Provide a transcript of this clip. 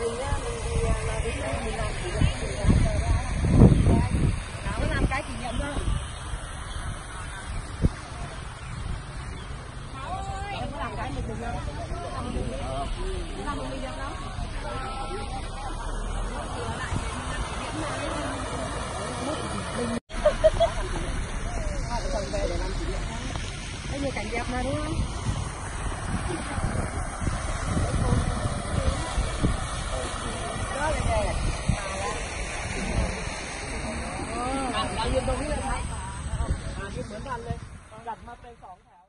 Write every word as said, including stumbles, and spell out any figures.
mình á, mình thì là đến đây mình làm kỷ niệm mình nó làm cái kỷ niệm thôi. Em có làm cái mình được không? Làm một mình được không? Chồng về để làm kỷ niệm. Có nhiều cảnh đẹp mà đúng không? Đó là đẹp. À, là bao nhiêu đồng ý là thấy. À, cái mướn ăn lên. Đặt mắt lên sóng thả.